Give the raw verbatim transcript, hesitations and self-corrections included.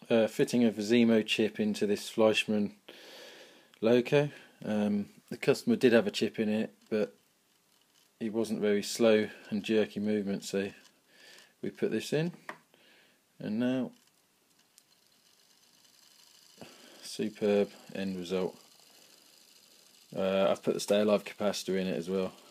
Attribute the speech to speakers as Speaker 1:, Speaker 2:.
Speaker 1: uh, fitting of a Zimo chip into this Fleischmann loco. Um, the customer did have a chip in it, but he wasn't very slow and jerky movement, so we put this in, and now superb end result. Uh, I've put the stay alive capacitor in it as well.